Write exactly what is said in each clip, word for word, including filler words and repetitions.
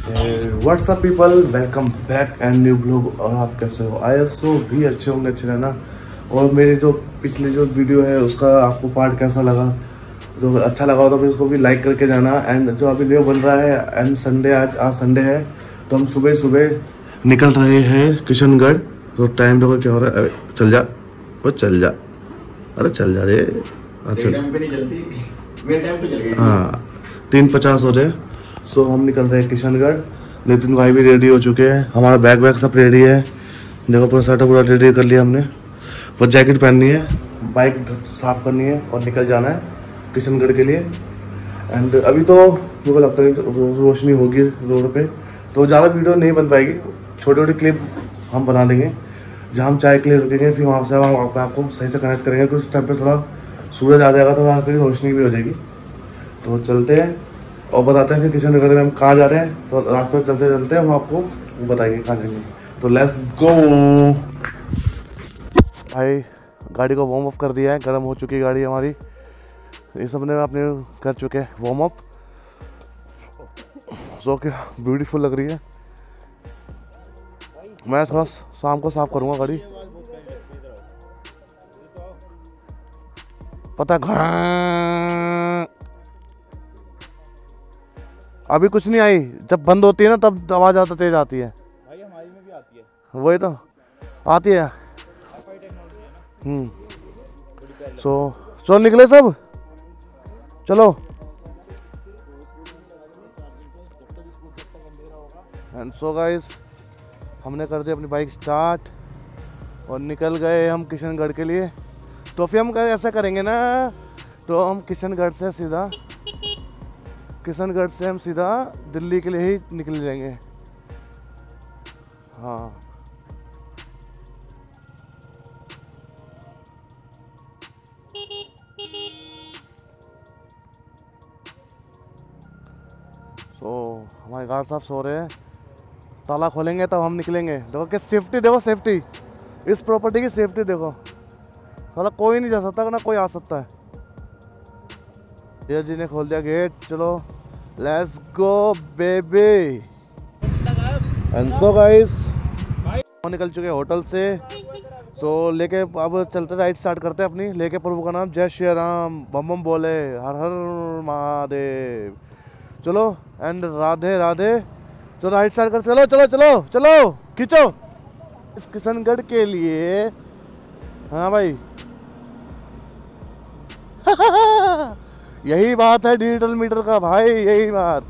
WhatsApp people, welcome back and new blog. और आप कैसे हो? आई सो भी अच्छे होंगे, अच्छे रहना। और मेरी जो पिछली जो वीडियो है उसका आपको पार्ट कैसा लगा, तो अच्छा लगा हो तो फिर उसको भी लाइक करके जाना। एंड जो अभी वीडियो बन रहा है एंड संडे, आज आज संडे है तो हम सुबह सुबह निकल रहे हैं किशनगढ़। तो टाइम देखो क्या हो रहा है। अरे चल जा, वो चल जा, अरे चल जा रे। हाँ, तीन पचास हो रहे। सो हम निकल रहे हैं किशनगढ़। नितिन भाई भी रेडी हो चुके हैं, हमारा बैग वैग सब रेडी है। देखो पूरा सेटअप पूरा रेडी कर लिया हमने। बस जैकेट पहननी है, बाइक साफ करनी है और निकल जाना है किशनगढ़ के लिए। एंड अभी तो मुझे लगता है रोशनी होगी रोड पे, तो ज़्यादा वीडियो नहीं बन पाएगी। छोटी छोटी क्लिप हम बना देंगे जहाँ हम चाय के लिए रुकेंगे, फिर वहाँ से हम आपको सही से कनेक्ट करेंगे। क्योंकि उस टाइम पे थोड़ा सूरज आ जाएगा तो वहाँ की रोशनी भी हो जाएगी। तो चलते हैं और बताते हैं फिर किशनगढ़ में हम कहाँ जा रहे हैं। तो रास्ते में चलते चलते हम आपको बताएंगे कहाँ जाएंगे। तो लेट्स गो। भाई गाड़ी को वार्म अप कर दिया है, गर्म हो चुकी है गाड़ी हमारी। ये सब ने अपने कर चुके हैं वार्म अप। सो क्या ब्यूटीफुल लग रही है। मैं थोड़ा शाम को साफ करूँगा गाड़ी। पता घ अभी कुछ नहीं आई, जब बंद होती है ना तब आवाज आता तेज आती है। भाई हमारी में भी आती है, वही तो आती है। हम्म सो चलो निकले सब, चलो। एंड सो गाइस, हमने कर दिया अपनी बाइक स्टार्ट और निकल गए हम किशनगढ़ के लिए। तो फिर हम ऐसा करेंगे ना, तो हम किशनगढ़ से सीधा किशनगढ़ से हम सीधा दिल्ली के लिए ही निकल जाएंगे। हाँ तो हमारे गार्ड साहब सो रहे हैं, ताला खोलेंगे तब हम निकलेंगे। देखो कि सेफ्टी देखो, सेफ्टी इस प्रॉपर्टी की सेफ्टी देखो। साला कोई नहीं जा सकता ना कोई आ सकता है। ये जी ने खोल दिया गेट, चलो let's go baby. And so guys, हम निकल चुके हैं होटल से। तो लेके अब चलते राइड स्टार्ट करते हैं अपनी, लेके प्रभु का नाम जय श्री राम, बम बम बोले, हर हर महादेव। चलो एंड राधे राधे। चलो राइड स्टार्ट कर, चलो चलो चलो चलो खींचो इस किशनगढ़ के लिए। हाँ भाई यही बात है डिजिटल मीटर का भाई, यही बात।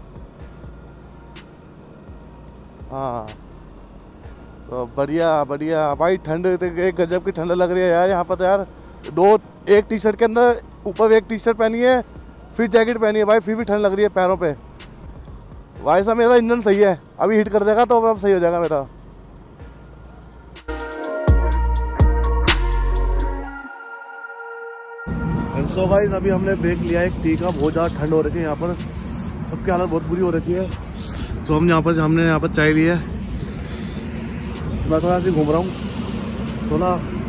हाँ तो बढ़िया बढ़िया भाई। ठंड एक गजब की ठंड लग रही है यार यहाँ पर तो यार। दो एक टी शर्ट के अंदर ऊपर एक टी शर्ट पहनी है, फिर जैकेट पहनी है भाई, फिर भी ठंड लग रही है पैरों पे। भाई साहब मेरा इंजन सही है, अभी हिट कर देगा तो अब सही हो जाएगा मेरा। सो गाइस, अभी हमने ब्रेक लिया है एक टी का। बहुत ज़्यादा ठंड हो रही है यहाँ पर, सबकी हालत बहुत बुरी हो रखी है। तो हम यहाँ पर हमने यहाँ पर चाय ली है। मैं थोड़ा ऐसे घूम रहा हूँ, थोड़ा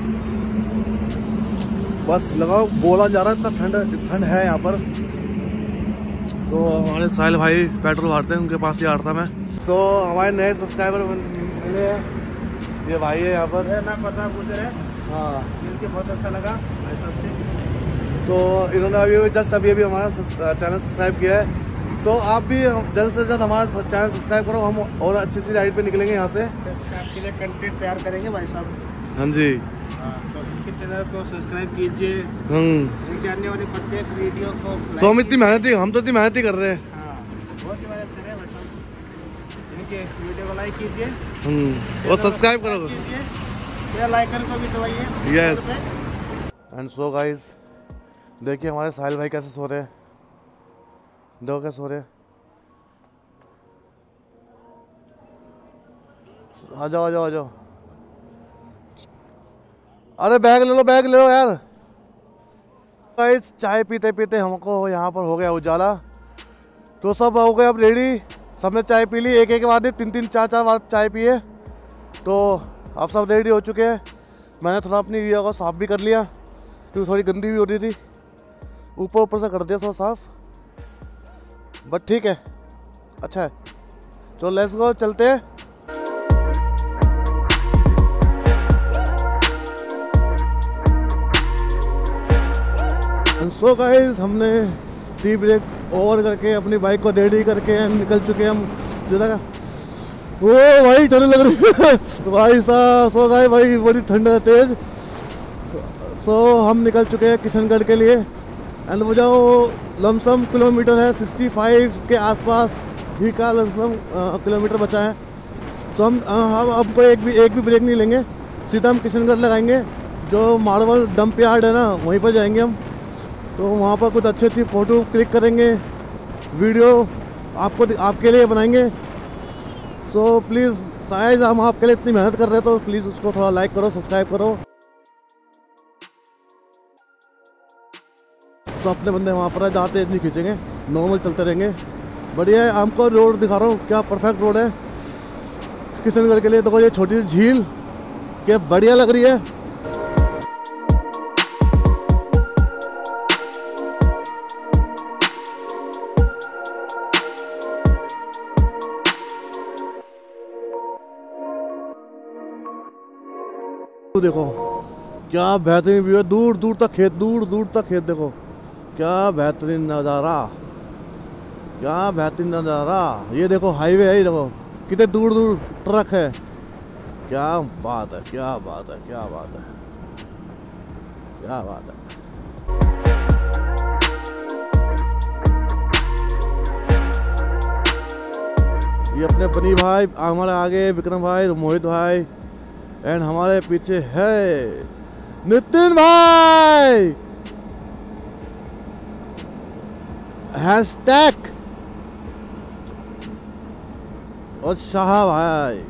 बस लगाओ बोला जा रहा है, इतना ठंड ठंड है यहाँ पर। तो हमारे साहिल भाई पेट्रोल भरते हैं, उनके पास ही आ रहा था मैं। सो so, हमारे नए सब्सक्राइबर मिले हैं, ये भाई है यहाँ पर। मैं पता पूछ रहे, हाँ इनके बहुत अच्छा लगा भाई साहब से। सो so, इन्होंने अभी जस्ट अभी अभी हमारा चैनल सब्सक्राइब किया है। सो so, आप भी जल्द से जल्द हमारा चैनल सब्सक्राइब करो, हम और अच्छी अच्छी राइड पे निकलेंगे यहाँ से। आपके लिए कंटेंट तैयार करेंगे भाई साहब। हाँ जी, तो इनके चैनल को सब्सक्राइब कीजिए। इनके आने वाली प्रत्येक वीडियो को सो हम इतनी मेहनत हम तो इतनी मेहनत ही कर रहे हैं। हाँ बहुत ही मेहनत कर रहे हैं भाई साहब। इनके वीडियो को लाइक कीजिए और सब्सक्राइब करो, कीजिए लाइकन को भी दबाइए। यस। एंड सो गाइस, देखिए हमारे साहिल भाई कैसे सो रहे हैं, देखो कैसे सो रहे हैं। आ जाओ आ जाओ आ जाओ। अरे बैग ले लो, बैग ले लो यार। गाइस चाय पीते पीते हमको यहाँ पर हो गया उजाला। तो सब हो गए अब रेडी, सबने चाय पी ली, एक एक बार नहीं तीन तीन चार चार बार चाय पिए। तो अब सब रेडी हो चुके हैं। मैंने थोड़ा अपनी एरिया को साफ भी कर लिया क्योंकि थोड़ी गंदी भी हो रही थी, ऊपर ऊपर से कर दिया थोड़ा साफ, बट ठीक है अच्छा है। तो लेट्स गो, चलते हैं। सो गाइस, हमने टी ब्रेक ओवर करके अपनी बाइक को रेडी करके निकल चुके हैं हम सीधा। ओ भाई ठंड लग रही है भाई साहब। सो गाइस भाई बड़ी ठंड है तेज। सो हम निकल चुके हैं किशनगढ़ के लिए एंड वो जो लमसम किलोमीटर है पैंसठ के आसपास ही का लमसम किलोमीटर बचा है। सो हम हम हमको एक भी एक भी ब्रेक नहीं लेंगे, सीधा हम किशनगढ़ लगाएंगे। जो मार्बल डंप यार्ड है ना, वहीं पर जाएंगे हम। तो वहाँ पर कुछ अच्छी अच्छी फ़ोटो क्लिक करेंगे, वीडियो आपको आपके लिए बनाएंगे। सो प्लीज़, शायद हम आपके लिए इतनी मेहनत कर रहे हैं तो प्लीज़ उसको थोड़ा लाइक करो, सब्सक्राइब करो। सो अपने बंदे वहाँ पर जाते इतनी खींचेंगे, नॉर्मल चलते रहेंगे। बढ़िया है, हमको रोड दिखा रहा हूँ क्या परफेक्ट रोड है किशनगढ़ के लिए। देखो ये छोटी सी झील क्या बढ़िया लग रही है। देखो क्या बेहतरीन व्यू है, दूर दूर तक खेत, दूर दूर तक खेत। देखो क्या बेहतरीन नज़ारा, क्या बेहतरीन नज़ारा। ये देखो हाईवे है, ये देखो कितने दूर दूर ट्रक है। क्या बात है, क्या बात है, क्या बात है, क्या बात है। ये अपने बनी भाई, हमारे आगे विक्रम भाई, मोहित भाई एंड हमारे पीछे है नितिन भाई, हैशटैग और शाह भाई।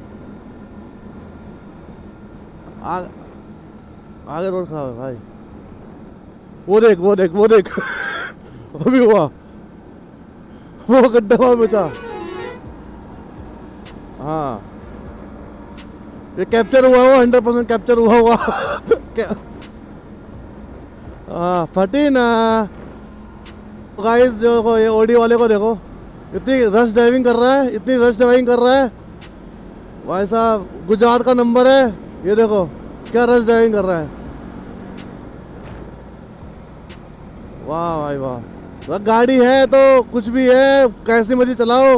आ, आगे रोड खराब है भाई। वो देख वो देख वो देख अभी हुआ वो गड्ढा हुआ बचा। हाँ ये कैप्चर हुआ हुआ हंड्रेड परसेंट कैप्चर हुआ हुआ हाँ फटी ना। गाइस जो ये ऑडी वाले को देखो, इतनी रश ड्राइविंग कर रहा है, इतनी रश ड्राइविंग कर रहा है भाई साहब। गुजरात का नंबर है, ये देखो क्या रश ड्राइविंग कर रहा है। वाह भाई वाह, गाड़ी है तो कुछ भी है, कैसी मर्जी चलाओ,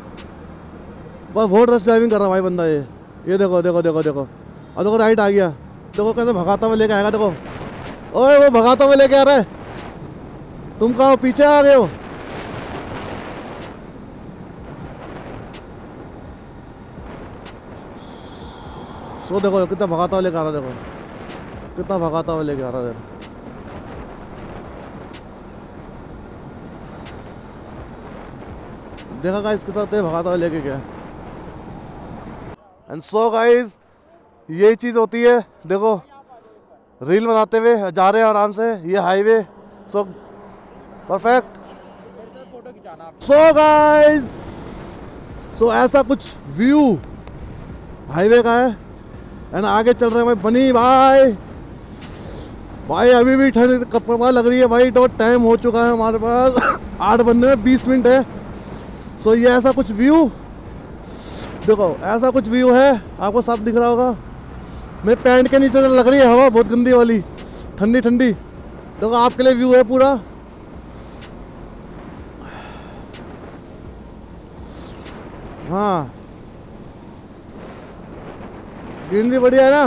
बस बहुत रश ड्राइविंग कर रहा है भाई बंदा। ये ये देखो देखो देखो देखो, और देखो राइट आ गया, देखो कैसे भगाता हुआ लेके आएगा। देखो ओए वो भगाता हुआ लेके आ रहा है, तुम कहाँ पीछे आ गए हो। सो देखो कितना भगाता हुआ लेके आ रहा है, देखो कितना भगाता हुआ लेके आ रहा है। देखा गाइस कितना तेज भगाता हुआ लेके गया। एंड सो गाइस यही चीज़ होती है, देखो रील बनाते हुए जा रहे हैं आराम से, ये highway so perfect. So guys so ऐसा कुछ व्यू हाईवे का है एंड आगे चल रहे हैं भाई बनी भाई। भाई अभी भी ठंड कपड़ा लग रही है भाई, तो टाइम हो चुका है हमारे पास आठ बजने में बीस मिनट है। सो ये ऐसा कुछ व्यू देखो, ऐसा कुछ व्यू है, आपको साफ दिख रहा होगा। मेरे पैंट के नीचे लग रही है हवा बहुत गंदी वाली, ठंडी ठंडी। देखो आपके लिए व्यू है पूरा। हाँ ग्रीनरी बढ़िया है ना।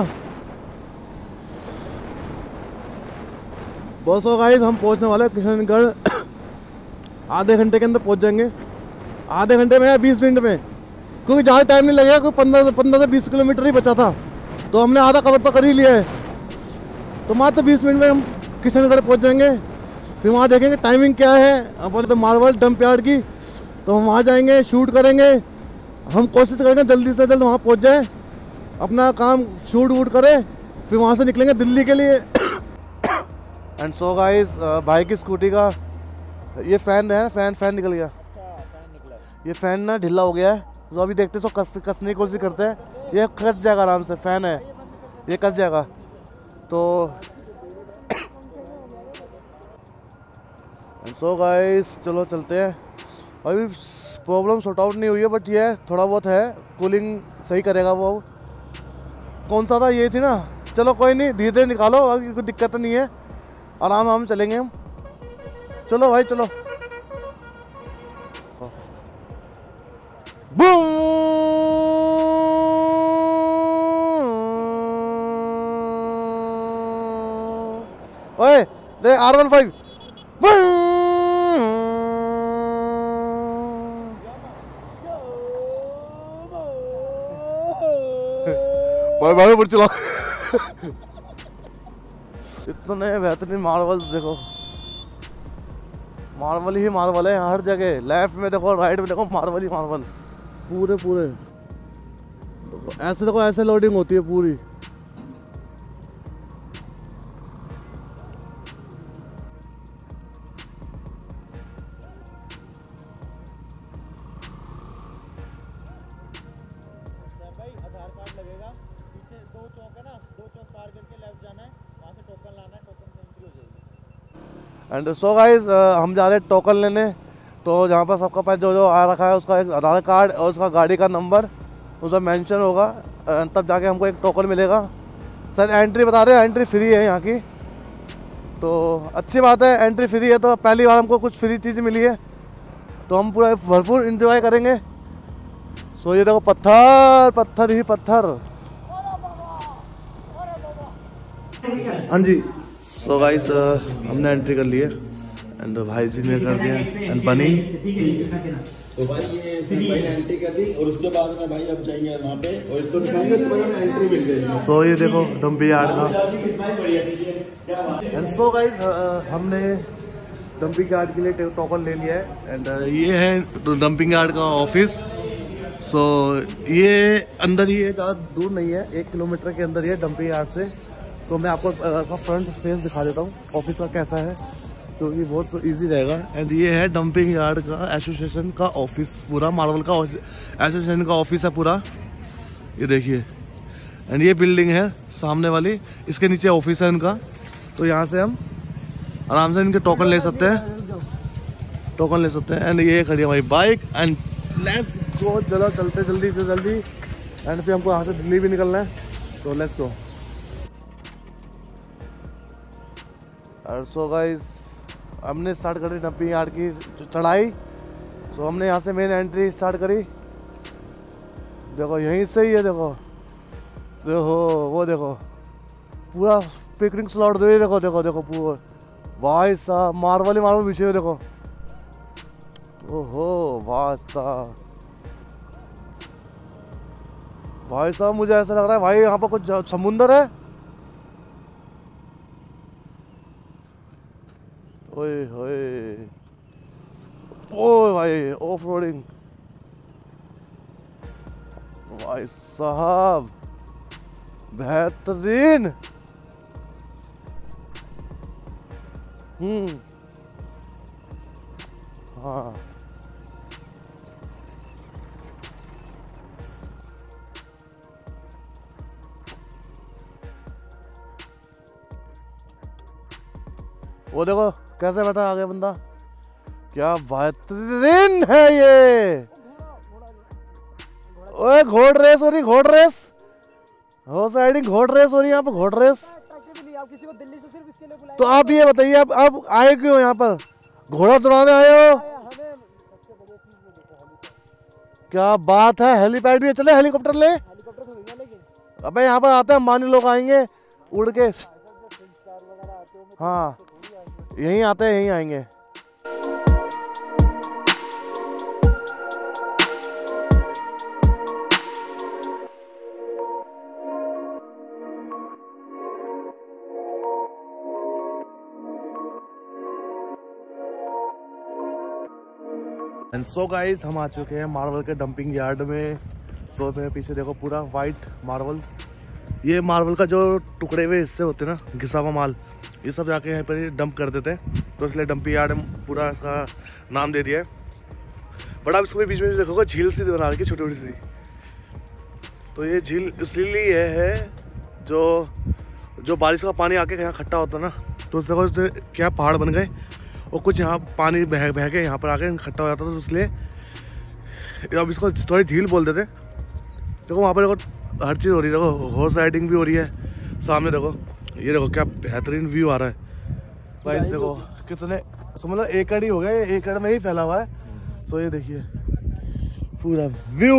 बस हो गाइस, हम पहुंचने वाले हैं किशनगढ़, आधे घंटे के अंदर पहुंच जाएंगे। आधे घंटे में या बीस मिनट में, क्योंकि ज़्यादा टाइम नहीं लगेगा, क्योंकि पंद्रह पंद्रह से बीस किलोमीटर ही बचा था, तो हमने आधा कवर तो कर ही लिया है। तो मात्र बीस मिनट में हम किशनगढ़ पहुंच जाएंगे। फिर वहाँ देखेंगे टाइमिंग क्या है अपन तो मार्बल डंप यार्ड की, तो हम वहाँ जाएंगे, शूट करेंगे। हम कोशिश करेंगे जल्दी से जल्द वहाँ पहुँच जाए, अपना काम शूट वूट करें, फिर वहाँ से निकलेंगे दिल्ली के लिए। एंड सो गाइस भाई की स्कूटी का ये फ़ैन है, फ़ैन फ़ैन निकल गया। ये फ़ैन ना ढीला हो गया है, तो अभी देखते सो कस कसने की कोशिश करते हैं। ये कस जाएगा आराम से, फ़ैन है ये कस जाएगा। तो सो गाइस चलो चलते हैं। अभी प्रॉब्लम सॉर्ट आउट नहीं हुई है, बट ये थोड़ा बहुत है, कूलिंग सही करेगा वो। कौन सा था, ये थी ना। चलो कोई नहीं, धीरे धीरे निकालो, अभी कोई दिक्कत नहीं है, आराम आराम चलेंगे हम। चलो भाई चलो। बूम। ओए देख आर वन फाइव। भाई भाई ऊपर चला। इतने बेहतरीन मार्वल्स देखो, मार्वल ही मार्वल है हर जगह। लेफ्ट में देखो, राइट में देखो, मार्वल ही मार्वल पूरे पूरे। देखो ऐसे देखो, ऐसे लोडिंग होती है पूरी। आधार कार्ड लगेगा, पीछे दो चौक है ना, दो चौक पार करके लेफ्ट जाना है, वहाँ से टोकन लाना है, टोकन से एंट्री हो जाएगी। एंड सो गाइस हम जा रहे हैं टोकन लेने। तो जहाँ पर सबका पास जो जो आ रखा है उसका एक आधार कार्ड और उसका गाड़ी का नंबर उसका मेंशन होगा, तब जाके हमको एक टोकन मिलेगा। सर एंट्री बता रहे हैं, एंट्री फ्री है यहाँ की, तो अच्छी बात है। एंट्री फ्री है तो पहली बार हमको कुछ फ्री चीज़ मिली है, तो हम पूरा भरपूर इंजॉय करेंगे। सो ये देखो पत्थर पत्थर ही पत्थर। हाँ जी। सो गाइस हमने एंट्री कर ली है एंड भाई जी ने कर दिया एंड बनी। तो भाई ये भाई ने एंट्री कर दी और उसके बाद में भाई अब जाएंगे वहाँ पे और इसको दिखाएंगे, इसके बाद में एंट्री मिल जाएगी। सो ये देखो डम्पी यार्ड का। एंड सो गाइस हमने डंपिंग यार्ड के लिए टोकन ले लिया है एंड ये है डंपिंग यार्ड का ऑफिस। सो so, ये अंदर ही है, ज़्यादा दूर नहीं है, एक किलोमीटर के अंदर ही है डंपिंग यार्ड से। सो so, मैं आपको uh, फ्रंट फेस दिखा देता हूँ ऑफिस का कैसा है, तो ये बहुत इजी रहेगा। एंड ये है डंपिंग यार्ड का एसोसिएशन का ऑफिस, पूरा मार्वल का एसोसिएशन का ऑफिस है पूरा, ये देखिए। एंड ये बिल्डिंग है सामने वाली, इसके नीचे ऑफिस है इनका। तो यहाँ से हम आराम से इनके टोकन ले सकते हैं, टोकन ले सकते हैं। एंड ये खड़ी है भाई बाइक एंड लेट्स गो। चलो चलते जल्दी से जल्दी, एंड फिर हमको यहाँ से दिल्ली भी निकलना है, तो लेट्स गो। सो गाइस हमने स्टार्ट करी डंपिंग यार्ड की चढ़ाई। सो हमने यहाँ से मेन एंट्री स्टार्ट करी। देखो यहीं से ही है, देखो देखो वो देखो पूरा पिकनिक स्लॉट दे, देखो देखो देखो पूरा भाई साहब मार्वल ही मार्वल बिछे हुए देखो। ओहो वास्ता भाई साहब, मुझे ऐसा लग रहा है भाई यहाँ पर कुछ समुंदर है। ओए होए ओ भाई ऑफ रोडिंग भाई साहब बेहतरीन। हम्म हाँ वो देखो कैसे बैठा आ गया बंदा, क्या बेहतरीन है ये। ओए घोड़ रेस हो रही, घोड़ रेस हो साइडिंग, घोड़ रेस हो रही है यहाँ पर, घोड़ रेस। तो आप ये बताइए आप आप आए क्यों यहाँ पर, घोड़ा दौड़ाने आए हो? क्या बात है, हेलीपैड भी है, चले हेलीकॉप्टर ले। अबे यहाँ पर आते हैं अंबानी लोग आएंगे उड़ के, हाँ यहीं आते हैं, यहीं आएंगे। एंड सो गाइस हम आ चुके हैं मार्वल के डंपिंग यार्ड में। सो मेरे पीछे देखो पूरा वाइट मार्वल्स, ये मार्वल का जो टुकड़े हुए हिस्से होते हैं ना, घिसा हुआ माल, ये सब जाके यहाँ पर डंप कर देते हैं, तो इसलिए डंपिंग यार्ड पूरा इसका नाम दे दिया है। बट आप इसको बीच में देखोगे झील सी बना रखी छोटी छोटी सी, तो ये झील इसलिए है जो जो बारिश का पानी आके यहाँ इकट्ठा होता है ना, तो उस देखो क्या पहाड़ बन गए और कुछ यहाँ पानी बह बह के यहाँ पर आके इकट्ठा हो जाता था, तो इसलिए अब इसको थोड़ी झील बोल देते। देखो वहाँ पर देखो हर चीज़ हो रही है, देखो हॉर्स राइडिंग भी हो रही है सामने। देखो ये देखो क्या बेहतरीन व्यू आ रहा है भाई। देखो कितने समझ लो एकड़ ही हो गया, एकड़ में ही फैला हुआ है। तो ये देखिए पूरा व्यू।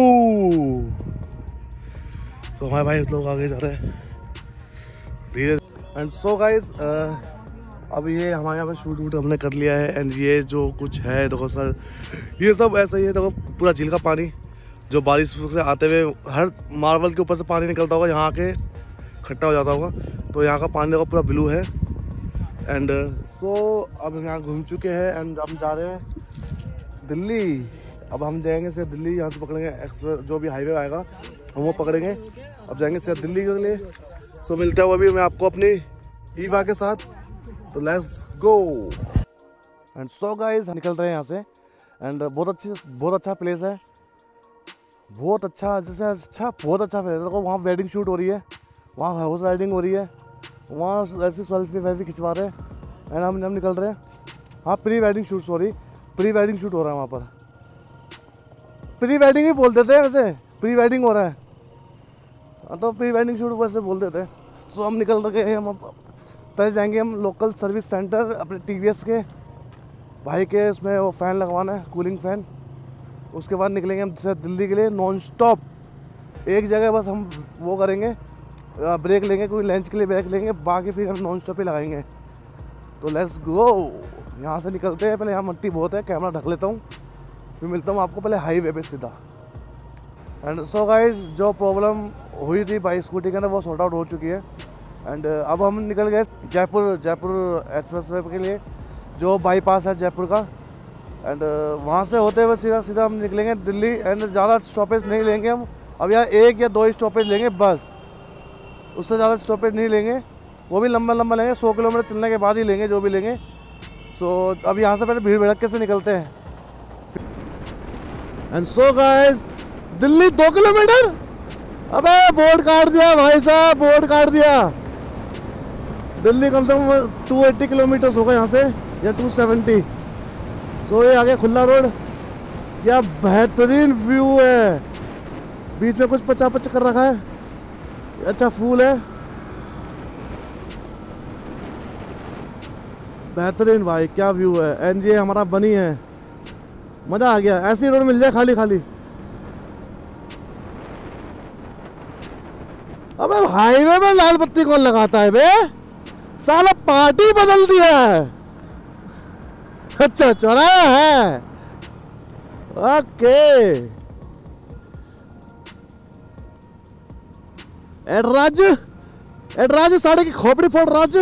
तो हमारे भाई लोग आगे जा रहे हैं धीरे। एंड सो गाइस अब ये हमारे यहाँ पे शूट वूट हमने कर लिया है। एंड ये जो कुछ है देखो सर, ये सब ऐसा ही है। देखो पूरा झील का पानी जो बारिश से आते हुए हर मार्बल के ऊपर से पानी निकलता होगा, यहाँ के इकट्ठा हो जाता होगा। तो यहाँ का पानी देखो पूरा ब्लू है। एंड सो अब हम यहाँ घूम चुके हैं एंड हम जा रहे हैं दिल्ली। अब हम जाएंगे सिर्फ दिल्ली, यहाँ से पकड़ेंगे एक्सप्रेस जो भी हाईवे आएगा हम वो पकड़ेंगे। अब जाएंगे सिर्फ दिल्ली के लिए। सो मिलता हूँ अभी मैं आपको अपनी ईवा के साथ। तो let's go. And so guys निकल रहे हैं यहाँ से। एंड बहुत अच्छी बहुत अच्छा प्लेस है, बहुत अच्छा जैसे अच्छा बहुत अच्छा प्लेस है। देखो वहाँ वेडिंग शूट हो रही है, वहाँ हाउस राइडिंग हो रही है, वहाँ ऐसी सेल्फी वेल्फी खिंचवा रहे हैं। एंड हम हम निकल रहे हैं। हाँ pre wedding shoot, sorry pre wedding shoot हो रहा है वहाँ पर। प्री वेडिंग ही बोल देते हैं वैसे, प्री वेडिंग हो रहा है तो प्री वेडिंग शूट वैसे बोल देते हैं। सो हम निकल रहे हैं। हम पहले जाएंगे हम लोकल सर्विस सेंटर अपने टी वी एस के भाई के, उसमें वो फ़ैन लगवाना है, कूलिंग फ़ैन। उसके बाद निकलेंगे हम दिल्ली के लिए नॉन स्टॉप। एक जगह बस हम वो करेंगे, ब्रेक लेंगे, कोई लंच के लिए ब्रेक लेंगे, बाकी फिर हम नॉन स्टॉप ही लगाएंगे। तो लेट्स गो। यहाँ से निकलते हैं। पहले यहाँ मट्टी बहुत है, कैमरा ढक लेता हूँ, फिर मिलता हूँ आपको पहले हाईवे पे सीधा। एंड सो गाइस जो प्रॉब्लम हुई थी बाइक स्कूटी के अंदर वो सॉर्ट आउट हो चुकी है। एंड अब हम निकल गए जयपुर जयपुर एक्सप्रेस वे के लिए जो बाईपास है जयपुर का। एंड वहाँ से होते हुए सीधा सीधा हम निकलेंगे दिल्ली। एंड ज़्यादा स्टॉपेज नहीं लेंगे हम, अब यहाँ एक या दो स्टॉपेज लेंगे बस, उससे ज़्यादा स्टॉपेज नहीं लेंगे। वो भी लंबा लंबा लेंगे, सौ किलोमीटर चलने के बाद ही लेंगे जो भी लेंगे। सो so, अब यहाँ से पहले भीड़ भड़के से निकलते हैं। एंड सो गाइस दिल्ली दो किलोमीटर, अबे बोर्ड काट दिया भाई साहब, बोर्ड काट दिया। दिल्ली कम से कम दो सौ अस्सी किलोमीटर होगा यहाँ से या दो सौ सत्तर। तो ये आगे खुला रोड, क्या बेहतरीन व्यू है। बीच में कुछ पचा पच कर रखा है, अच्छा फूल है, बेहतरीन भाई क्या व्यू है। एंड ये हमारा बनी है, मजा आ गया। ऐसी रोड मिल जाए खाली खाली। अबे हाईवे में लाल बत्ती कौन लगाता है बे, साला पार्टी बदल दिया है। अच्छा चौराहा है, ओके। एडराज एडराज साढ़े की खोपड़ी फोड़ राज।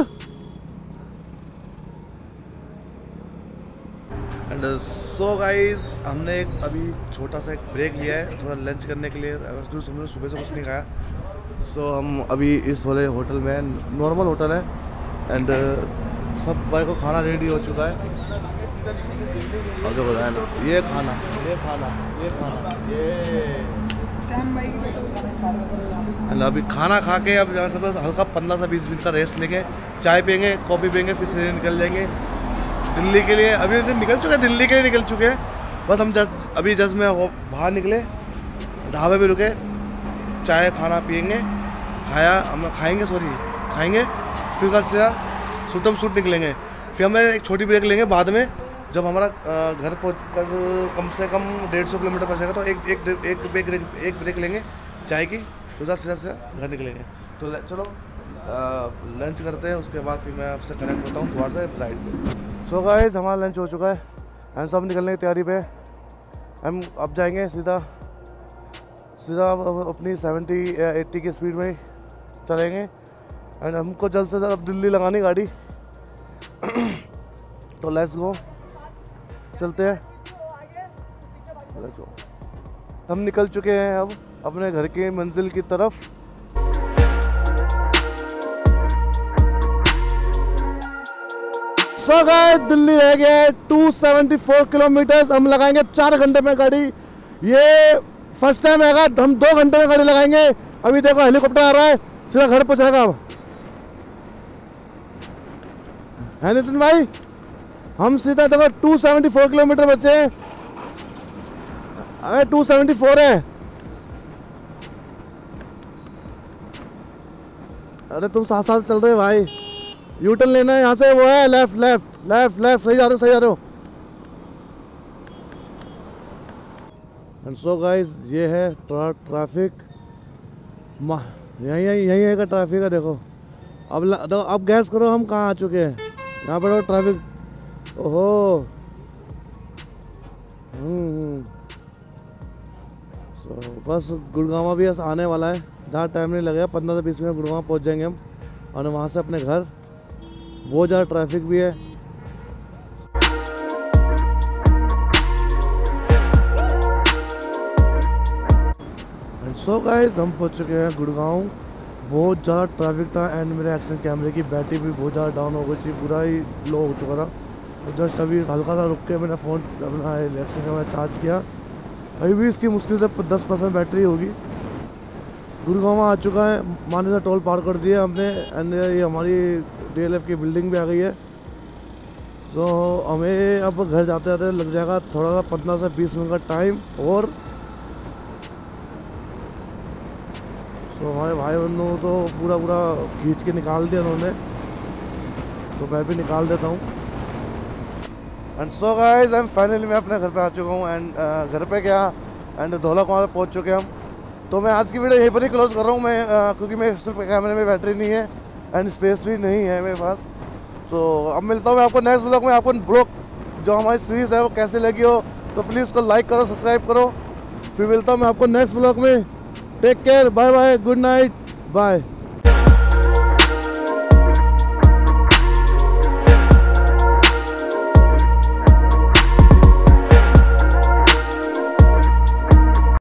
एंड सो गाइस हमने एक अभी छोटा सा एक ब्रेक लिया है थोड़ा लंच करने के लिए। हमने सुबह से कुछ नहीं खाया। सो so, हम अभी इस वाले होटल में, नॉर्मल होटल है। एंड uh, सब भाई को खाना रेडी हो चुका है। और जो बताया ये खाना ये खाना ये खाना ये एंड अभी खाना खा के अब जहाँ से हल्का पंद्रह से बीस मिनट का रेस्ट लेंगे, चाय पियेंगे, कॉफ़ी पियेंगे, फिर से निकल जाएंगे दिल्ली के लिए। अभी तो निकल चुके हैं, दिल्ली के लिए निकल चुके हैं। बस हम जस्ट अभी जस्ट में बाहर निकले, ढाबे पे रुके, चाय खाना पियेंगे, खाया हम खाएंगे सॉरी खाएंगे फिर कल से सुटम सूट निकलेंगे। फिर हमें एक छोटी ब्रेक लेंगे बाद में, जब हमारा घर पहुँच कर कम से कम डेढ़ सौ किलोमीटर पहुँचेगा तो एक एक एक ब्रेक एक ब्रेक लेंगे चाय की, तो सीधा सीधा घर निकलेंगे। तो चलो लंच करते हैं, उसके बाद फिर मैं आपसे कनेक्ट होता हूँ थोड़ा सा राइड पे। सो गाइस हमारा लंच हो चुका है एंड सब निकलने की तैयारी पे। हम अब जाएंगे सीधा सीधा अपनी सेवेंटी या एट्टी की स्पीड में चलेंगे। एंड हमको जल्द से जल्द अब दिल्ली लगानी गाड़ी। तो लेट्स गो, चलते हैं, लेट्स गो। हम निकल चुके हैं अब अपने घर की मंजिल की तरफ। सो गाइस दिल्ली रह गया दो सौ चौहत्तर किलोमीटर। हम लगाएंगे चार घंटे में गाड़ी। ये फर्स्ट टाइम आएगा, हम दो घंटे में गाड़ी लगाएंगे। अभी देखो हेलीकॉप्टर आ रहा है, सीधा घर पहुंचेगा अब, है नितिन भाई। हम सीधा देखो दो सौ चौहत्तर किलोमीटर बचे हैं। अरे टू सेवेंटी फोर है। अरे तुम साथ साथ चल रहे हो भाई। यू टर्न लेना है यहाँ से, वो है लेफ्ट लेफ्ट लेफ्ट लेफ्ट। सही जा रहे हो सही जा रहे हो। एंड सो गाइस ये है ट्रा, ट्रैफिक। यहीं यहीं यहीं है ट्रैफिक है। देखो अब ल, तो अब गैस करो हम कहाँ आ चुके हैं। यहाँ पर ट्रैफिक। ओहो हम्म so, बस गुड़गांव भी आने वाला है। ज़्यादा टाइम नहीं लगेगा, पंद्रह से बीस मिनट गुड़गांव पहुँच जाएंगे हम और वहाँ से अपने घर। बहुत ज़्यादा ट्रैफिक भी है। सो गाइस हम पहुँच चुके हैं गुड़गांव। बहुत ज़्यादा ट्रैफिक था एंड मेरे एक्शन कैमरे की बैटरी भी बहुत ज़्यादा डाउन हो गई थी, पूरा ही लो हो चुका था। तो जस्ट अभी हल्का सा रुक के मैंने फ़ोन अपना एक्शन कैमरा चार्ज किया। अभी भी इसकी मुश्किल से दस परसेंट बैटरी होगी। गुड़गांव आ चुका है, माने से टोल पार कर दिया हमने एंड ये हमारी डी एल एफ की बिल्डिंग भी आ गई है। तो हमें अब घर जाते जाते लग जाएगा थोड़ा सा पंद्रह से बीस मिनट का टाइम। और तो हमारे भाई बहनों तो पूरा पूरा खींच के निकाल दिया उन्होंने, तो मैं भी निकाल देता हूँ। And so guys I am finally मैं अपने घर पे आ चुका हूँ एंड uh, घर पे क्या एंड धौला कुआं पहुँच चुके हम। तो मैं आज की वीडियो यहीं पर ही क्लोज कर रहा हूँ मैं uh, क्योंकि मेरे सिर्फ कैमरे में बैटरी नहीं है एंड स्पेस भी नहीं है मेरे पास। तो अब मिलता हूँ मैं आपको नेक्स्ट ब्लॉग में। आपको ब्लॉग जो हमारी सीरीज़ है वो कैसे लगी हो तो प्लीज़ उसको लाइक करो, सब्सक्राइब करो। फिर मिलता हूँ मैं आपको नेक्स्ट ब्लॉग में। Take care, bye bye, good night, bye.